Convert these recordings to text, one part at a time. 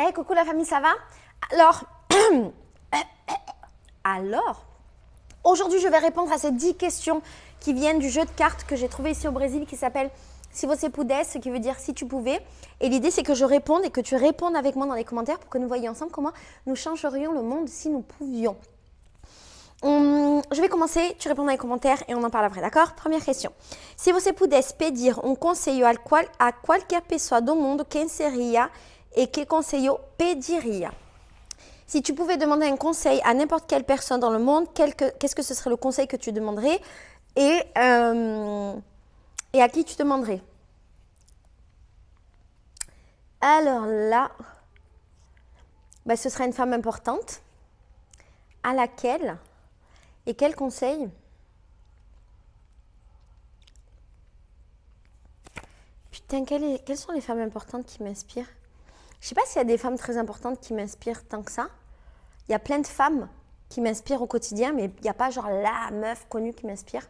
Hey, coucou la famille, ça va? Alors, aujourd'hui, je vais répondre à ces 10 questions qui viennent du jeu de cartes que j'ai trouvé ici au Brésil qui s'appelle Si você pudesse, ce qui veut dire si tu pouvais. Et l'idée, c'est que je réponde et que tu répondes avec moi dans les commentaires pour que nous voyions ensemble comment nous changerions le monde si nous pouvions. Je vais commencer, tu réponds dans les commentaires et on en parle après, d'accord? Première question. Se você pudesse pedir conselho a qualquer pessoa do mundo, quem seria et que conselho pediria? Si tu pouvais demander un conseil à n'importe quelle personne dans le monde, qu'est-ce que ce serait le conseil que tu demanderais et à qui tu demanderais? Alors là, bah, ce serait une femme importante. À laquelle? Et quel conseil? Putain, quelles sont les femmes importantes qui m'inspirent? Je ne sais pas s'il y a des femmes très importantes qui m'inspirent tant que ça. Il y a plein de femmes qui m'inspirent au quotidien, mais il n'y a pas genre la meuf connue qui m'inspire.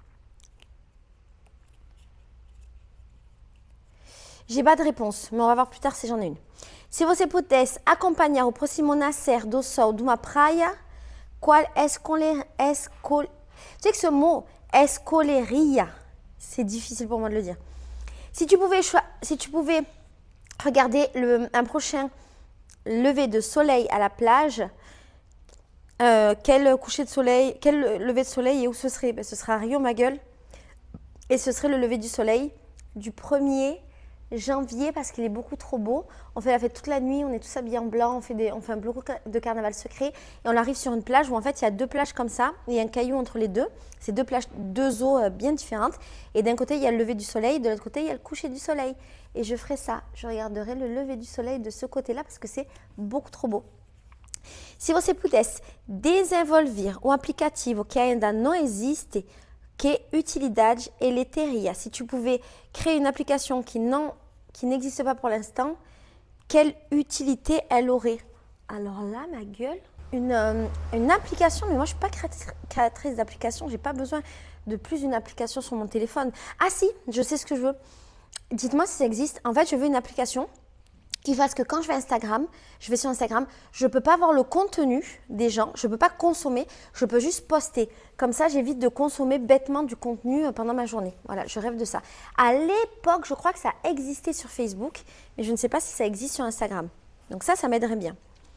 J'ai pas de réponse, mais on va voir plus tard si j'en ai une. Se você pudesse acompanhar o próximo nascer do sol de uma praia, qual tu sais que ce mot escolheria, c'est difficile pour moi de le dire. Si tu pouvais regarder un prochain lever de soleil à la plage, quel lever de soleil et où ce serait? Ben, ce sera à Rio, ma gueule. Et ce serait le lever du soleil du 1er janvier parce qu'il est beaucoup trop beau. On fait la fête toute la nuit, on est tous habillés en blanc, on fait un bloc de carnaval secret et on arrive sur une plage où en fait il y a deux plages comme ça, il y a un caillou entre les deux. C'est deux plages, deux eaux bien différentes et d'un côté il y a le lever du soleil, de l'autre côté il y a le coucher du soleil. Et je ferai ça, je regarderai le lever du soleil de ce côté-là parce que c'est beaucoup trop beau. Se você pudesse desenvolver aplicativo que ainda não existe, que utilidade ele teria? Si tu pouvais créer une application qui n'existe pas pour l'instant, quelle utilité elle aurait? Alors là, ma gueule, une application, mais moi je ne suis pas créatrice d'application, je n'ai pas besoin de plus d'une application sur mon téléphone. Ah si, je sais ce que je veux. Dites-moi si ça existe. En fait, je veux une application qui fasse que quand je vais sur Instagram, je ne peux pas voir le contenu des gens, je ne peux pas consommer, je peux juste poster. Comme ça, j'évite de consommer bêtement du contenu pendant ma journée. Voilà, je rêve de ça. À l'époque, je crois que ça existait sur Facebook, mais je ne sais pas si ça existe sur Instagram. Donc ça m'aiderait bien.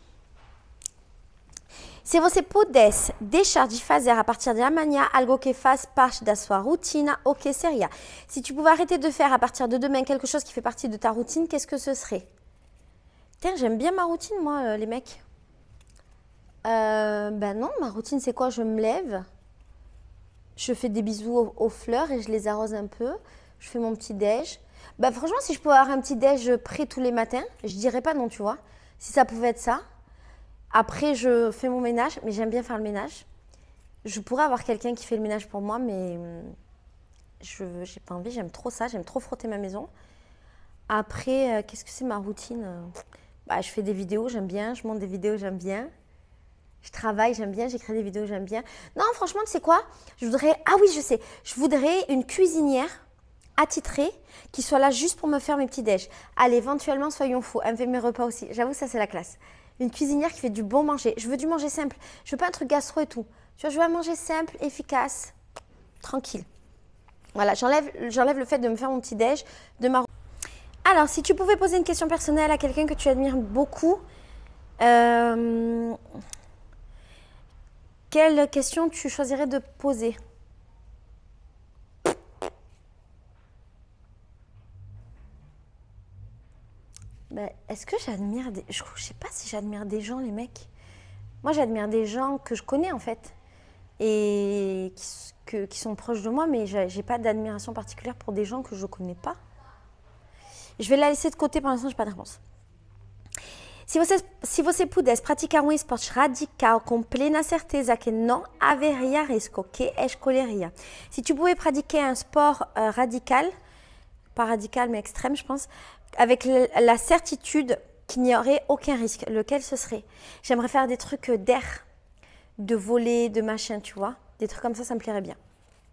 Se você pudesse deixar de fazer a partir de amanhã algo que faz parte da sua rotina, o que seria? Si tu pouvais arrêter de faire à partir de demain quelque chose qui fait partie de ta routine, qu'est-ce que ce serait? Tiens, j'aime bien ma routine, moi, les mecs. Ben non, ma routine, c'est quoi? Je me lève, je fais des bisous aux fleurs et je les arrose un peu. Je fais mon petit déj. Ben franchement, si je pouvais avoir un petit déj prêt tous les matins, je dirais pas non, tu vois. Si ça pouvait être ça. Après, je fais mon ménage, mais j'aime bien faire le ménage. Je pourrais avoir quelqu'un qui fait le ménage pour moi, mais je n'ai pas envie, j'aime trop ça, j'aime trop frotter ma maison. Après, qu'est-ce que c'est ma routine? Bah, je fais des vidéos, j'aime bien, je monte des vidéos, j'aime bien. Je travaille, j'aime bien, j'écris des vidéos, j'aime bien. Non, franchement, tu sais quoi? Je voudrais, ah oui, je sais, je voudrais une cuisinière attitrée qui soit là juste pour me faire mes petits déj. Allez, éventuellement, soyons fous, elle me fait mes repas aussi. J'avoue, ça, c'est la classe. Une cuisinière qui fait du bon manger. Je veux du manger simple. Je veux pas un truc gastro et tout. Tu vois, je veux un manger simple, efficace, tranquille. Voilà, j'enlève le fait de me faire mon petit déj de ma. Alors, si tu pouvais poser une question personnelle à quelqu'un que tu admires beaucoup, quelle question tu choisirais de poser? Ben, est-ce que j'admire des... Je ne sais pas si j'admire des gens, les mecs. Moi, j'admire des gens que je connais, en fait, et qui sont proches de moi, mais je n'ai pas d'admiration particulière pour des gens que je ne connais pas. Je vais la laisser de côté, pour l'instant, je n'ai pas de réponse. Se você pudesse praticar esporte radical com plena certeza que não haveria risco, que escolheria? Si tu pouvais pratiquer un sport radical, pas radical mais extrême, je pense, avec la certitude qu'il n'y aurait aucun risque, lequel ce serait? J'aimerais faire des trucs d'air, de voler, de machin, tu vois. Des trucs comme ça me plairait bien.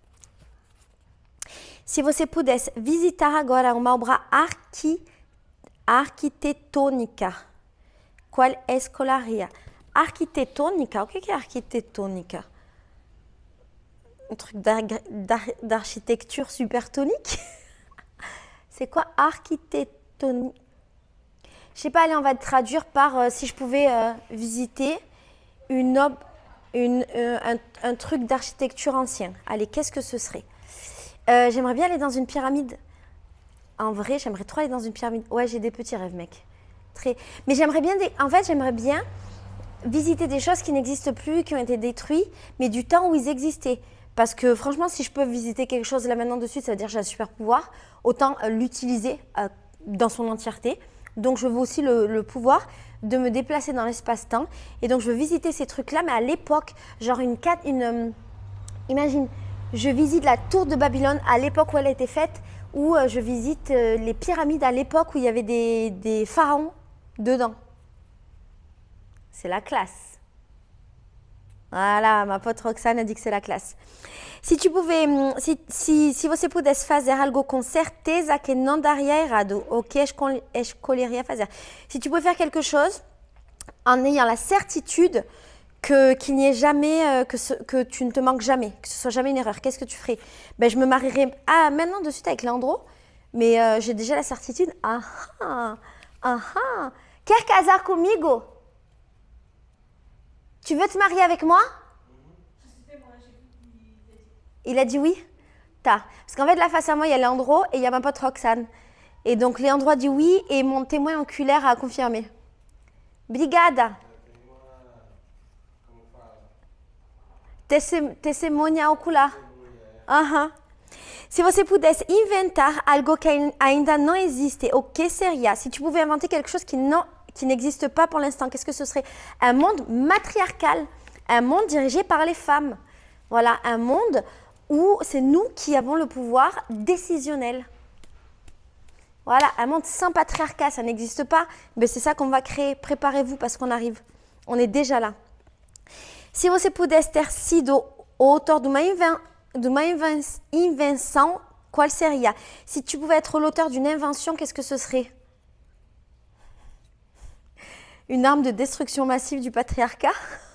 Se você pudesse visitar agora uma obra arquitetônica, qual escolaria? Architectonica, o que é architectonica? Un truc d'architecture supertonique. C'est quoi architectonique? Je sais pas, allez, on va traduire par si je pouvais visiter un truc d'architecture ancien. Allez, qu'est-ce que ce serait? J'aimerais bien aller dans une pyramide. En vrai, j'aimerais trop aller dans une pyramide. Ouais, j'ai des petits rêves, mec. Mais j'aimerais bien, en fait, j'aimerais bien visiter des choses qui n'existent plus, qui ont été détruites, mais du temps où ils existaient. Parce que franchement, si je peux visiter quelque chose là maintenant de suite, ça veut dire que j'ai un super pouvoir. Autant l'utiliser dans son entièreté. Donc, je veux aussi le pouvoir de me déplacer dans l'espace-temps. Et donc, je veux visiter ces trucs-là, mais à l'époque, genre imagine, je visite la tour de Babylone à l'époque où elle a été faite, ou je visite les pyramides à l'époque où il y avait des pharaons dedans. C'est la classe. Voilà, ma pote Roxane a dit que c'est la classe. Si tu pouvais, si você pudesse fazer algo com certeza que não daria errado, o que escolheria fazer? Si tu pouvais faire quelque chose en ayant la certitude qu'il n'y ait jamais, que tu ne te manques jamais, que ce soit jamais une erreur, qu'est-ce que tu ferais? Ben, je me marierais maintenant de suite avec Leandro, mais j'ai déjà la certitude. Quer casar comigo? Tu veux te marier avec moi? Il a dit oui? Parce qu'en fait, là, face à moi, il y a Leandro et il y a ma pote Roxane. Et donc, Leandro a dit oui et mon témoin oculaire a confirmé. Brigada. Testemunha ocular. Se você pudesse inventar algo que ainda não existe, o que seria? Si tu pouvais inventer quelque chose qui n'existe pas pour l'instant, qu'est-ce que ce serait? Un monde matriarcal, un monde dirigé par les femmes. Voilà, un monde où c'est nous qui avons le pouvoir décisionnel. Voilà, un monde sans patriarcat, ça n'existe pas, mais c'est ça qu'on va créer. Préparez-vous parce qu'on arrive. On est déjà là. Se você pudesse ter sido o autor de uma invenção, qual seria? Si tu pouvais être l'auteur d'une invention, qu'est-ce que ce serait? Une arme de destruction massive du patriarcat?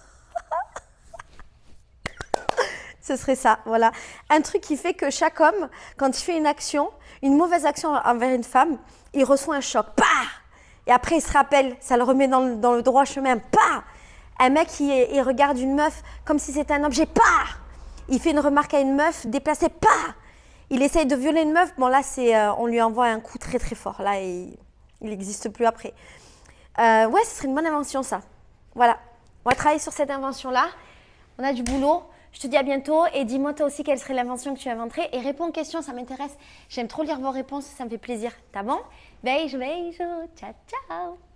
Ce serait ça, voilà. Un truc qui fait que chaque homme, quand il fait une action, une mauvaise action envers une femme, il reçoit un choc. Pah! Et après, il se rappelle, ça le remet dans le droit chemin. Pah! Un mec, il regarde une meuf comme si c'était un objet. Pah! Il fait une remarque à une meuf déplacée. Pah! Il essaye de violer une meuf. Bon, là, on lui envoie un coup très, très fort. Là, il n'existe plus après. Ouais, ce serait une bonne invention, ça. Voilà. On va travailler sur cette invention-là. On a du boulot. Je te dis à bientôt et dis-moi toi aussi quelle serait l'invention que tu inventerais et réponds aux questions, ça m'intéresse. J'aime trop lire vos réponses, ça me fait plaisir. T'as bon? Beijo, beijo, ciao, ciao.